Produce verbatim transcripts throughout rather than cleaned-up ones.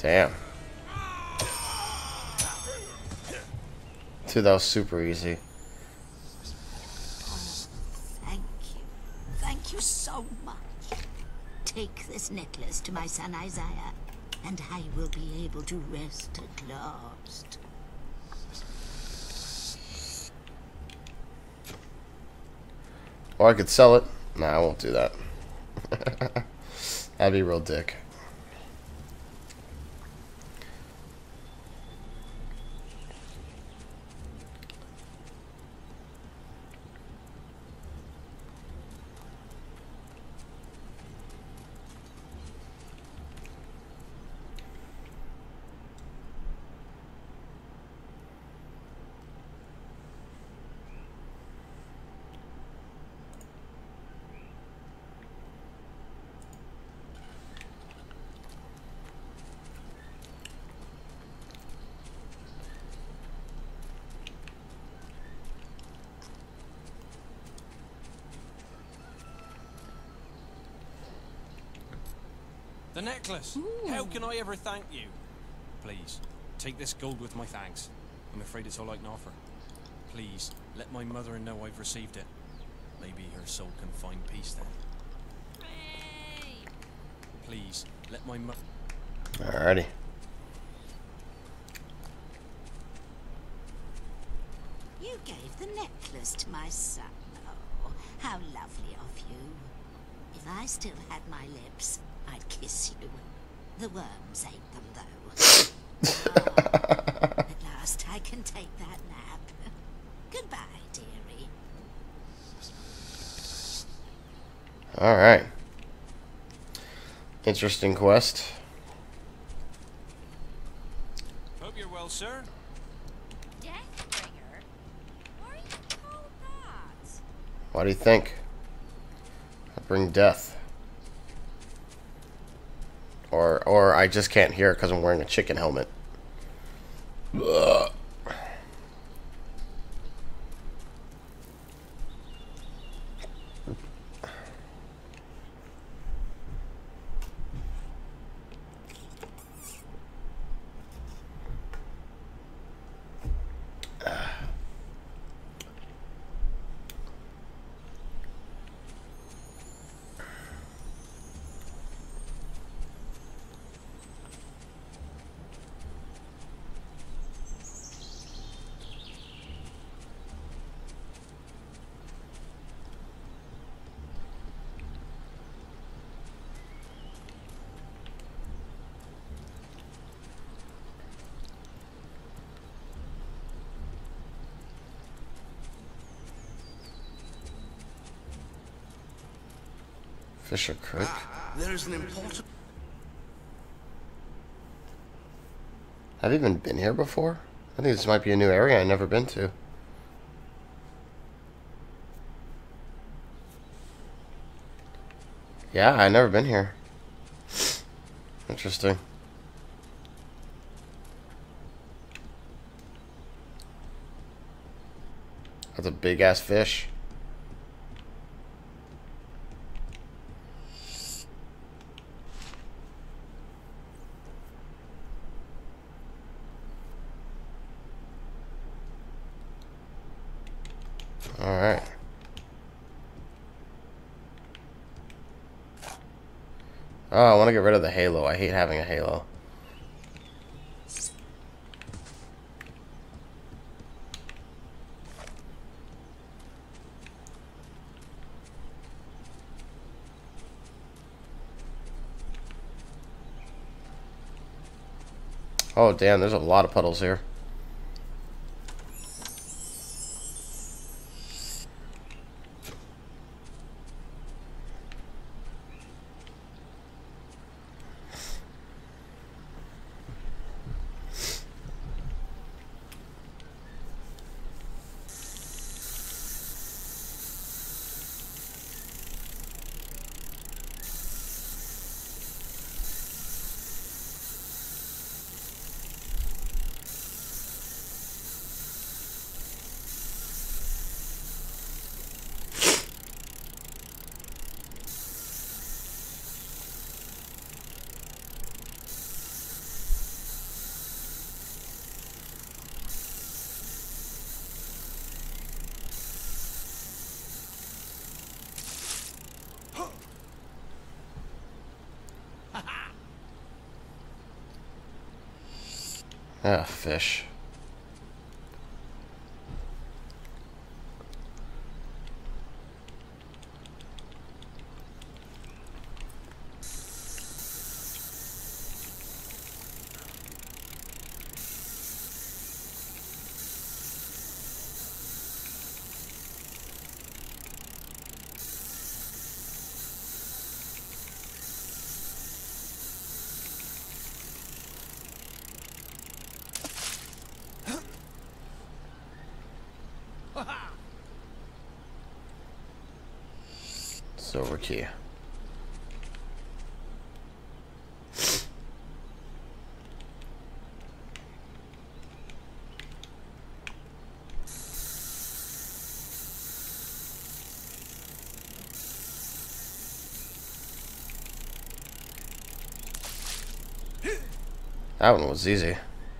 Damn. Dude, that was super easy. Thank you. Thank you so much. Take this necklace to my son Isaiah, and I will be able to rest at last. Or I could sell it. Nah, I won't do that. That'd be real dick. The necklace! Ooh. How can I ever thank you? Please, take this gold with my thanks. I'm afraid it's all I can offer. Please, let my mother know I've received it. Maybe her soul can find peace then. Ray. Please, let my mother... Alrighty. You gave the necklace to my son. Oh, how lovely of you. If I still had my lips, I'd kiss you. The worms ate them, though. Ah, at last I can take that nap. Goodbye, dearie. Alright. Interesting quest. Hope you're well, sir. Deathbringer? Why are you called that? What do you think? I bring death. Or, or I just can't hear it because I'm wearing a chicken helmet. Ugh. Fisher Creek. There's an important. Have you even been here before? I think this might be a new area I've never been to. Yeah, I've never been here. Interesting. That's a big ass fish. Alright. Oh, I want to get rid of the halo. I hate having a halo. Oh, damn, there's a lot of puddles here. Ah, fish. Silver key. That one was easy.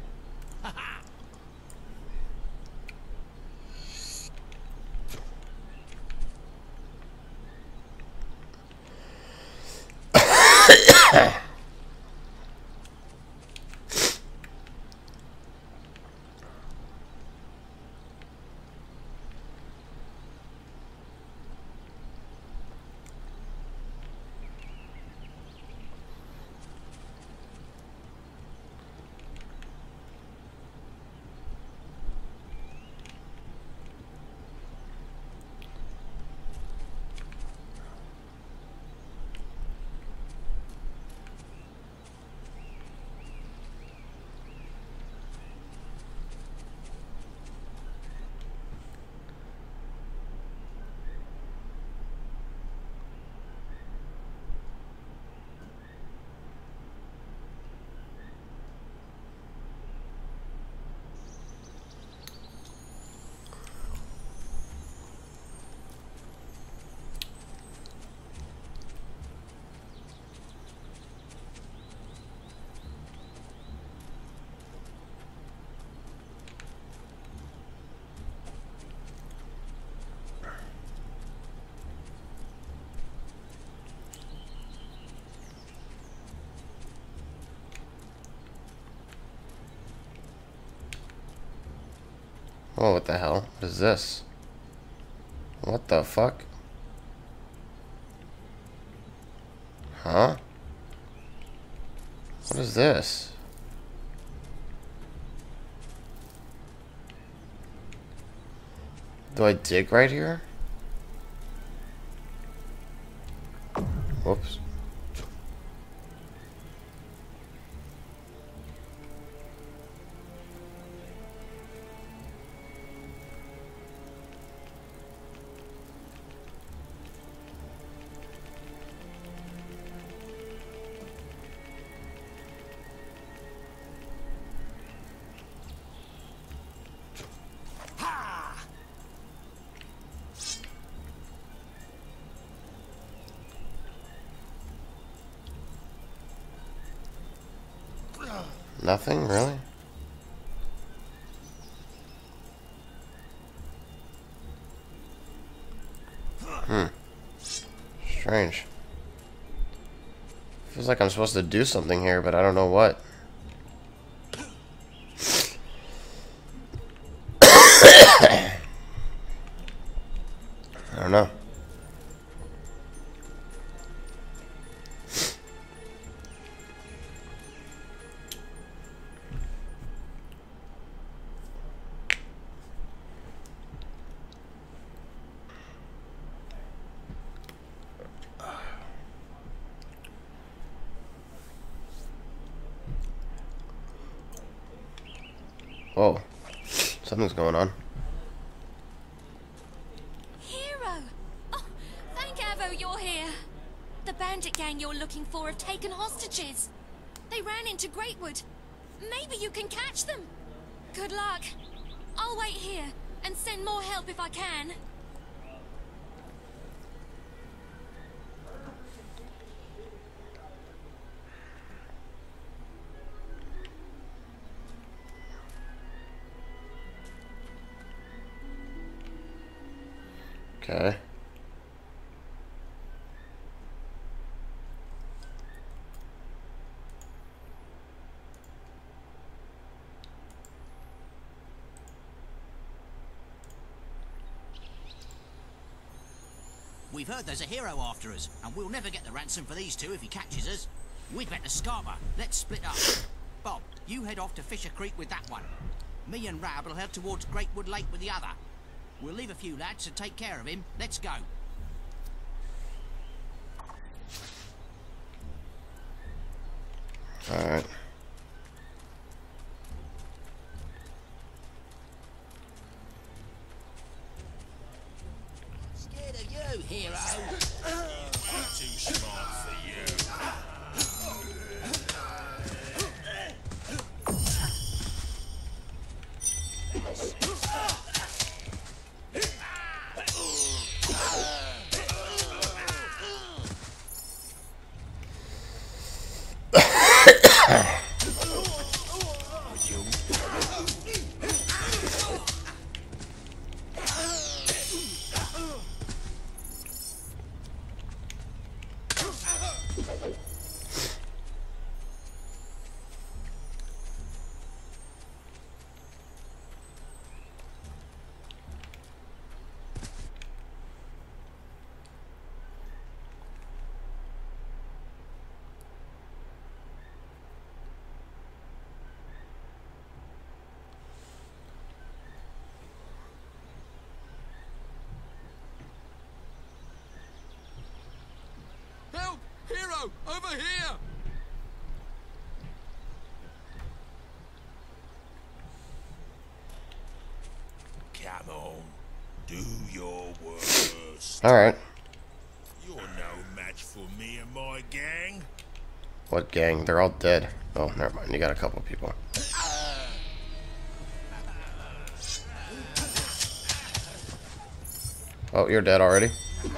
Oh, what the hell? What is this? What the fuck? Huh? What is this? Do I dig right here? Whoops. Nothing, really? Hmm. Strange. Feels like I'm supposed to do something here, but I don't know what. I don't know. Whoa. Something's going on. Hero! Oh, thank Avo you're here. The bandit gang you're looking for have taken hostages. They ran into Greatwood. Maybe you can catch them. Good luck. I'll wait here and send more help if I can. Okay. we've heard there's a hero after us, and we'll never get the ransom for these two if he catches us. We'd better scarper. Let's split up. Bob, you head off to Fisher Creek with that one. Me and Rab will head towards Greatwood Lake with the other. We'll leave a few lads to take care of him. Let's go. Alright. Scared of you, hero. Way too smart for you. Help! Hero! Over here! Come on, do your worst. Alright. You're no match for me and my gang. What gang? They're all dead. Oh, never mind. You got a couple people. Oh, you're dead already?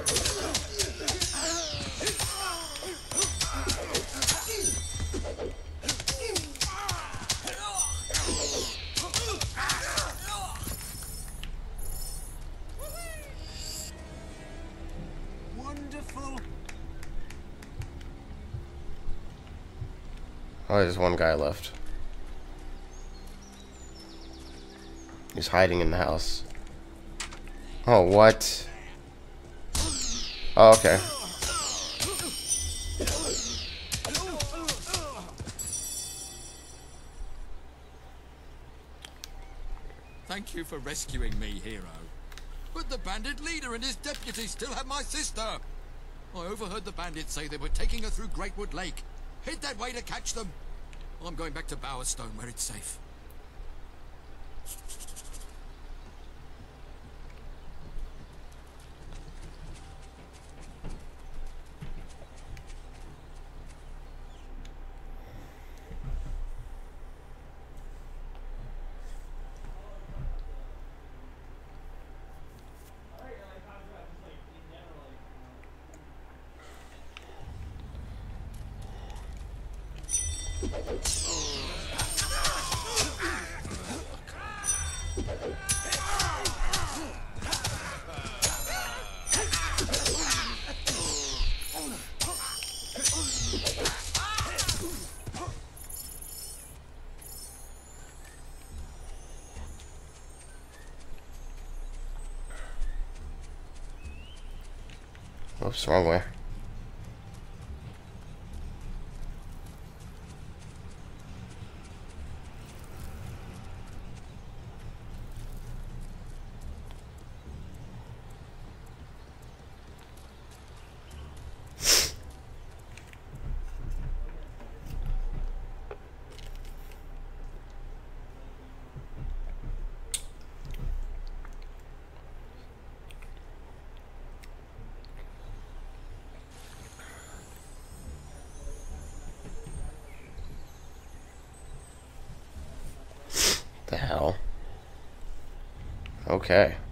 Wonderful. Oh, there's one guy left. He's hiding in the house. Oh, what? Oh, okay. Thank you for rescuing me, hero. But the bandit leader and his deputy still have my sister. I overheard the bandits say they were taking her through Greatwood Lake. Head that way to catch them. I'm going back to Bowerstone where it's safe. Oops, wrong way. The hell? Okay.